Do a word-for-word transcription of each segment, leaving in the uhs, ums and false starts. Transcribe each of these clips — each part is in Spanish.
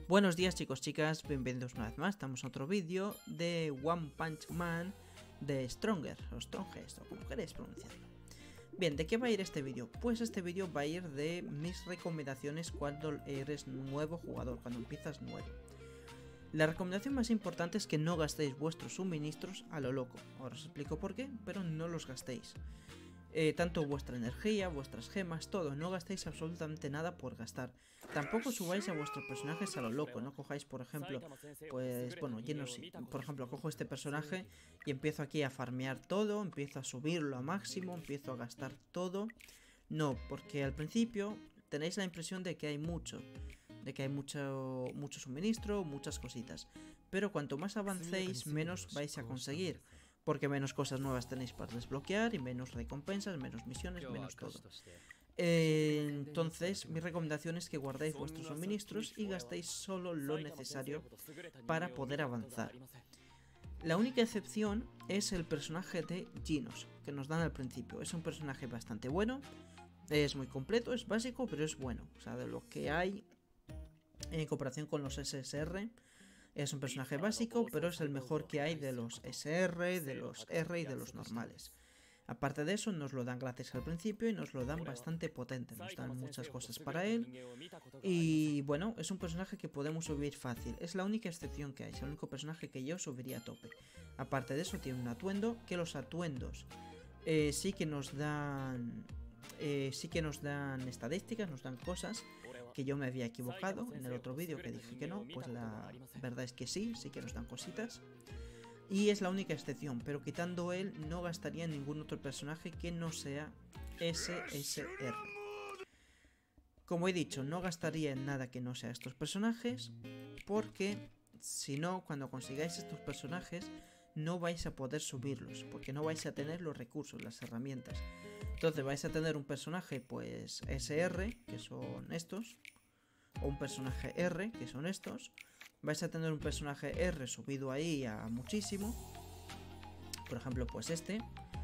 Buenos días chicos, chicas, bienvenidos una vez más, estamos en otro vídeo de One Punch Man de Stronger, o Strongest, o como queréis pronunciarlo. Bien, ¿de qué va a ir este vídeo? Pues este vídeo va a ir de mis recomendaciones cuando eres nuevo jugador, cuando empiezas nuevo. La recomendación más importante es que no gastéis vuestros suministros a lo loco. Ahora os explico por qué, pero no los gastéis. Eh, tanto vuestra energía, vuestras gemas, todo, no gastéis absolutamente nada por gastar. Tampoco subáis a vuestros personajes a lo loco, no cojáis, por ejemplo, pues, bueno, lleno sí. Por ejemplo, cojo este personaje y empiezo aquí a farmear todo, empiezo a subirlo a máximo, empiezo a gastar todo. No, porque al principio tenéis la impresión de que hay mucho, de que hay mucho, mucho suministro, muchas cositas. Pero cuanto más avancéis, menos vais a conseguir. Porque menos cosas nuevas tenéis para desbloquear y menos recompensas, menos misiones, menos todo. Eh, entonces, mi recomendación es que guardéis vuestros suministros y gastéis solo lo necesario para poder avanzar. La única excepción es el personaje de Genos, que nos dan al principio. Es un personaje bastante bueno, es muy completo, es básico, pero es bueno. O sea, de lo que hay en comparación con los S S R... Es un personaje básico, pero es el mejor que hay de los S R, de los R y de los normales. Aparte de eso, nos lo dan gratis al principio y nos lo dan bastante potente. Nos dan muchas cosas para él. Y bueno, es un personaje que podemos subir fácil. Es la única excepción que hay. Es el único personaje que yo subiría a tope. Aparte de eso, tiene un atuendo. Que los atuendos eh, sí que nos dan... Eh, sí que nos dan estadísticas, nos dan cosas que yo me había equivocado en el otro vídeo que dije que no, pues la verdad es que sí, sí que nos dan cositas. Y es la única excepción, pero quitando él no gastaría en ningún otro personaje que no sea S S R. Como he dicho, no gastaría en nada que no sea estos personajes, porque si no, cuando consigáis estos personajes no vais a poder subirlos, porque no vais a tener los recursos, las herramientas. Entonces vais a tener un personaje pues S R, que son estos, o un personaje R, que son estos. Vais a tener un personaje R subido ahí a muchísimo, por ejemplo pues este,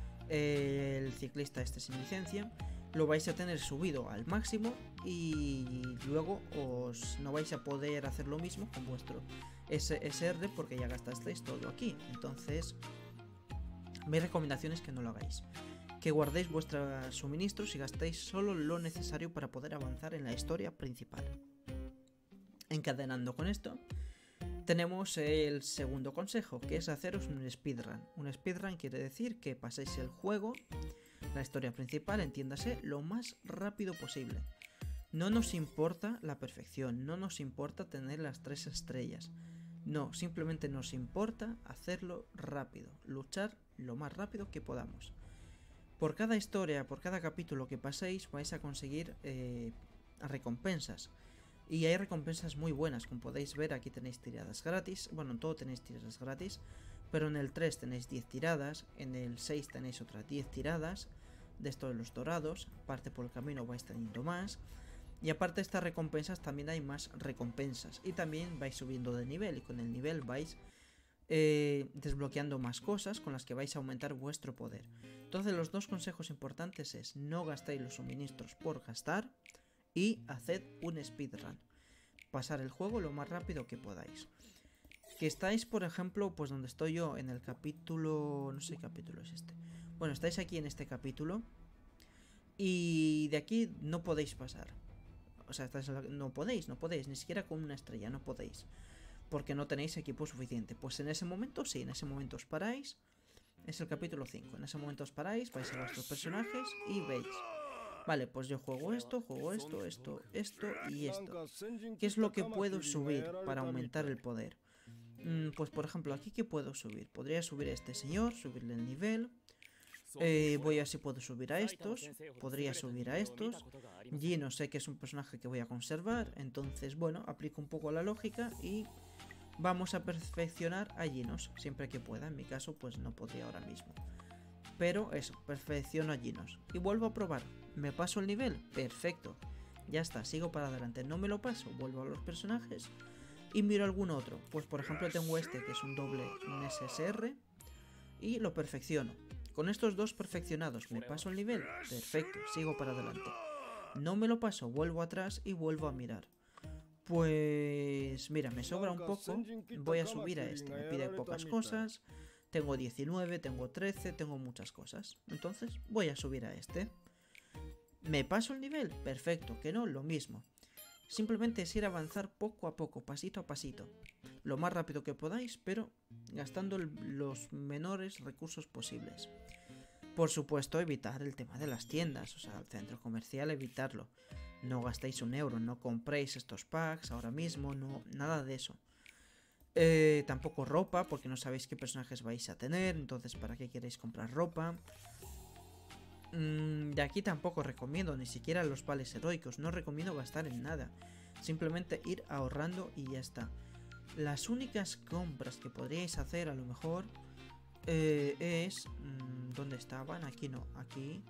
el ciclista este sin licencia. Lo vais a tener subido al máximo y luego os no vais a poder hacer lo mismo con vuestro S S R porque ya gastasteis todo aquí. Entonces, mi recomendación es que no lo hagáis. Que guardéis vuestros suministros y gastéis solo lo necesario para poder avanzar en la historia principal. Encadenando con esto, tenemos el segundo consejo, que es haceros un speedrun. Un speedrun quiere decir que paséis el juego, la historia principal, entiéndase, lo más rápido posible. No nos importa la perfección, no nos importa tener las tres estrellas. No, simplemente nos importa hacerlo rápido, luchar lo más rápido que podamos. Por cada historia, por cada capítulo que paséis, vais a conseguir eh, recompensas. Y hay recompensas muy buenas, como podéis ver, aquí tenéis tiradas gratis. Bueno, en todo tenéis tiradas gratis, pero en el tres tenéis diez tiradas, en el seis tenéis otras diez tiradas, de estos de los dorados. Aparte por el camino vais teniendo más. Y aparte de estas recompensas también hay más recompensas. Y también vais subiendo de nivel, y con el nivel vais eh, desbloqueando más cosas con las que vais a aumentar vuestro poder. Entonces los dos consejos importantes es: no gastéis los suministros por gastar y haced un speedrun. Pasar el juego lo más rápido que podáis. Que estáis, por ejemplo, pues donde estoy yo, en el capítulo... No sé qué capítulo es este. Bueno, estáis aquí en este capítulo y de aquí no podéis pasar. O sea, estáis en la... no podéis, no podéis, ni siquiera con una estrella, no podéis. Porque no tenéis equipo suficiente. Pues en ese momento sí, en ese momento os paráis. Es el capítulo cinco. En ese momento os paráis, vais a vuestros personajes y veis: vale, pues yo juego esto, juego esto, esto, esto y esto. ¿Qué es lo que puedo subir para aumentar el poder? Mm, pues por ejemplo, aquí ¿qué puedo subir? Podría subir a este señor, subirle el nivel. Eh, voy a ver si puedo subir a estos. Podría subir a estos. Genos sé que es un personaje que voy a conservar. Entonces, bueno, aplico un poco la lógica y vamos a perfeccionar a Genos siempre que pueda. En mi caso, pues no podría ahora mismo. Pero eso, perfecciono a Genos. Y vuelvo a probar. ¿Me paso el nivel? Perfecto. Ya está, sigo para adelante. No me lo paso, vuelvo a los personajes y miro algún otro. Pues por ejemplo tengo este que es un doble, un S S R, y lo perfecciono. Con estos dos perfeccionados, ¿me paso el nivel? Perfecto, sigo para adelante. No me lo paso, vuelvo atrás y vuelvo a mirar. Pues pues mira, me sobra un poco, voy a subir a este. Me pide pocas cosas, tengo diecinueve, tengo trece, tengo muchas cosas. Entonces voy a subir a este. ¿Me paso el nivel? Perfecto, que no, lo mismo. Simplemente es ir a avanzar poco a poco, pasito a pasito. Lo más rápido que podáis, pero gastando el, los menores recursos posibles. Por supuesto, evitar el tema de las tiendas, o sea, el centro comercial, evitarlo. No gastéis un euro, no compréis estos packs ahora mismo, no, nada de eso. Eh, tampoco ropa, porque no sabéis qué personajes vais a tener, entonces ¿para qué queréis comprar ropa? Mm, de aquí tampoco recomiendo, ni siquiera los vales heroicos, no recomiendo gastar en nada. Simplemente ir ahorrando y ya está. Las únicas compras que podríais hacer a lo mejor eh, es... Mmm, ¿dónde estaban? Aquí no, aquí...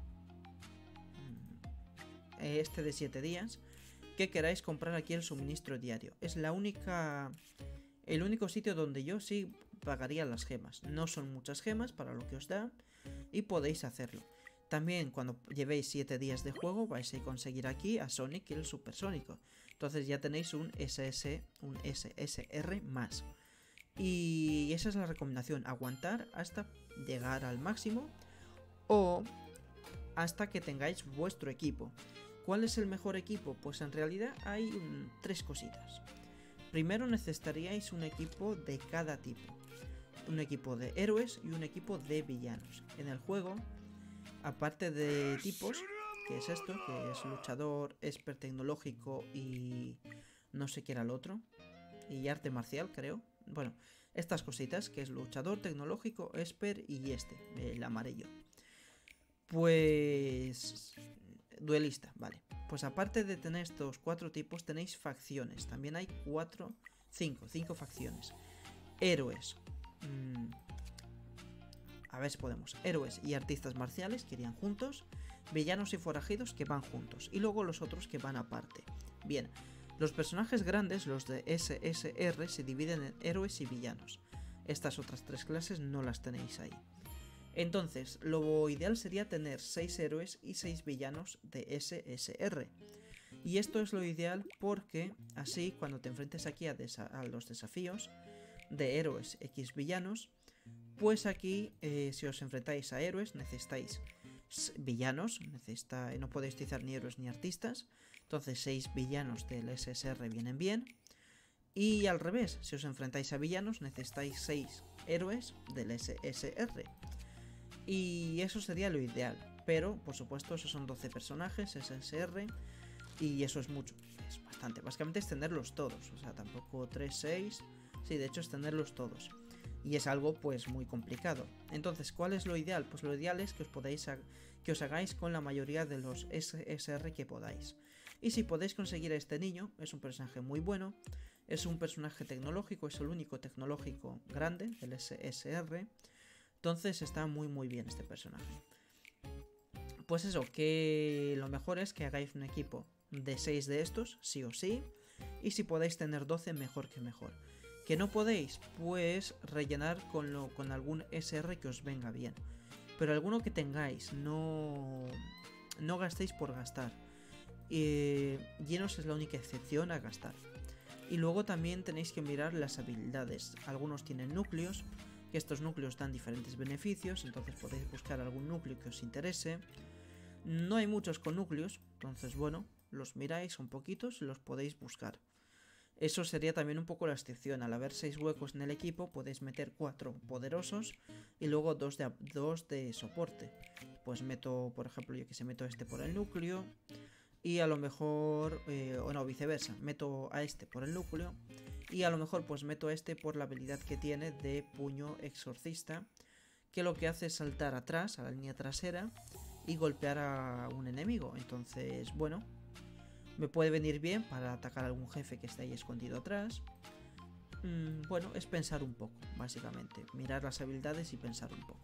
Este de siete días, que queráis comprar aquí el suministro diario. Es la única, el único sitio donde yo sí pagaría las gemas. No son muchas gemas para lo que os da y podéis hacerlo. También cuando llevéis siete días de juego vais a conseguir aquí a Sonic y el Supersónico. Entonces ya tenéis un S S, un S S R más. Y esa es la recomendación, aguantar hasta llegar al máximo o hasta que tengáis vuestro equipo. ¿Cuál es el mejor equipo? Pues en realidad hay um, tres cositas. Primero necesitaríais un equipo de cada tipo. Un equipo de héroes y un equipo de villanos. En el juego, aparte de tipos, que es esto, que es luchador, expert tecnológico y no sé qué era el otro. Y arte marcial, creo. Bueno, estas cositas, que es luchador, tecnológico, expert y este, el amarillo. Pues... duelista, vale. Pues aparte de tener estos cuatro tipos, tenéis facciones. También hay cuatro, cinco, cinco facciones. Héroes. Mmm, a ver si podemos. Héroes y artistas marciales que irían juntos. Villanos y forajidos que van juntos. Y luego los otros que van aparte. Bien, los personajes grandes, los de S S R, se dividen en héroes y villanos. Estas otras tres clases no las tenéis ahí. Entonces, lo ideal sería tener seis héroes y seis villanos de S S R. Y esto es lo ideal porque así cuando te enfrentes aquí a, a los desafíos de héroes X villanos, pues aquí eh, si os enfrentáis a héroes necesitáis villanos, necesita, no podéis utilizar ni héroes ni artistas, entonces seis villanos del S S R vienen bien. Y al revés, si os enfrentáis a villanos necesitáis seis héroes del S S R. Y eso sería lo ideal, pero por supuesto esos son doce personajes S S R y eso es mucho, es bastante, básicamente es tenerlos todos, o sea, tampoco tres, seis, sí, de hecho es tenerlos todos y es algo pues muy complicado. Entonces, ¿cuál es lo ideal? Pues lo ideal es que os podáis que os hagáis con la mayoría de los S S R que podáis. Y si podéis conseguir a este niño, es un personaje muy bueno, es un personaje tecnológico, es el único tecnológico grande del S S R. Entonces está muy muy bien este personaje. Pues eso, que lo mejor es que hagáis un equipo de seis de estos, sí o sí. Y si podéis tener doce, mejor que mejor. Que no podéis, pues rellenar con, lo, con algún S R que os venga bien. Pero alguno que tengáis, no, no gastéis por gastar. Eh, llenos es la única excepción a gastar. Y luego también tenéis que mirar las habilidades. Algunos tienen núcleos, que estos núcleos dan diferentes beneficios, entonces podéis buscar algún núcleo que os interese. No hay muchos con núcleos, entonces bueno, los miráis, son poquitos y los podéis buscar. Eso sería también un poco la excepción. Al haber seis huecos en el equipo podéis meter cuatro poderosos y luego dos de, dos de soporte. Pues meto, por ejemplo, yo que sé, meto este por el núcleo y a lo mejor, eh, o no, viceversa, meto a este por el núcleo y a lo mejor pues meto a este por la habilidad que tiene de puño exorcista, que lo que hace es saltar atrás, a la línea trasera y golpear a un enemigo. Entonces, bueno, me puede venir bien para atacar a algún jefe que esté ahí escondido atrás. Mm, bueno, es pensar un poco, básicamente. Mirar las habilidades y pensar un poco.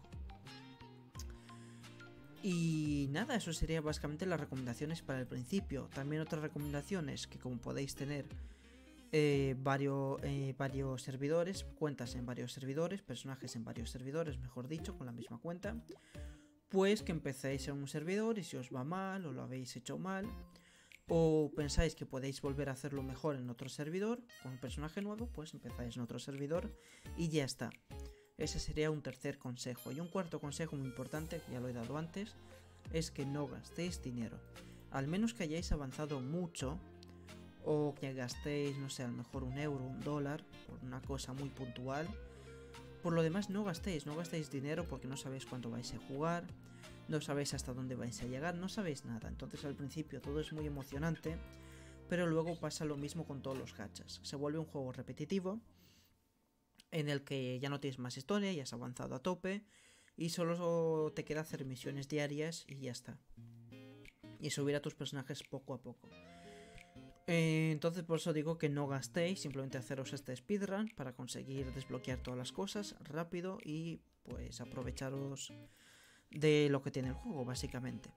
Y nada, eso sería básicamente las recomendaciones para el principio. También otras recomendaciones que como podéis tener eh, varios, eh, varios servidores, cuentas en varios servidores, personajes en varios servidores, mejor dicho, con la misma cuenta. Pues que empecéis en un servidor y si os va mal o lo habéis hecho mal, o pensáis que podéis volver a hacerlo mejor en otro servidor, con un personaje nuevo, pues empezáis en otro servidor y ya está. Ese sería un tercer consejo. Y un cuarto consejo muy importante, que ya lo he dado antes, es que no gastéis dinero. Al menos que hayáis avanzado mucho, o que gastéis, no sé, a lo mejor un euro, un dólar, por una cosa muy puntual. Por lo demás no gastéis, no gastéis dinero porque no sabéis cuánto vais a jugar, no sabéis hasta dónde vais a llegar, no sabéis nada. Entonces al principio todo es muy emocionante, pero luego pasa lo mismo con todos los gachas. Se vuelve un juego repetitivo, en el que ya no tienes más historia, ya has avanzado a tope, y solo te queda hacer misiones diarias y ya está. Y subir a tus personajes poco a poco. Eh, entonces por eso digo que no gastéis, simplemente haceros este speedrun para conseguir desbloquear todas las cosas rápido y pues aprovecharos de lo que tiene el juego básicamente.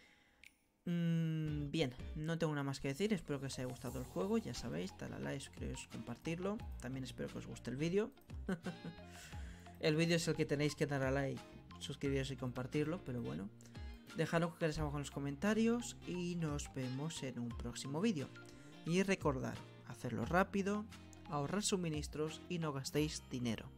Mm, bien, no tengo nada más que decir, espero que os haya gustado el juego, ya sabéis, darle a like, suscribiros, compartirlo, también espero que os guste el vídeo. El vídeo es el que tenéis que dar a like, suscribiros y compartirlo, pero bueno. Dejad lo que queráis abajo en los comentarios y nos vemos en un próximo vídeo. Y recordad, hacerlo rápido, ahorrar suministros y no gastéis dinero.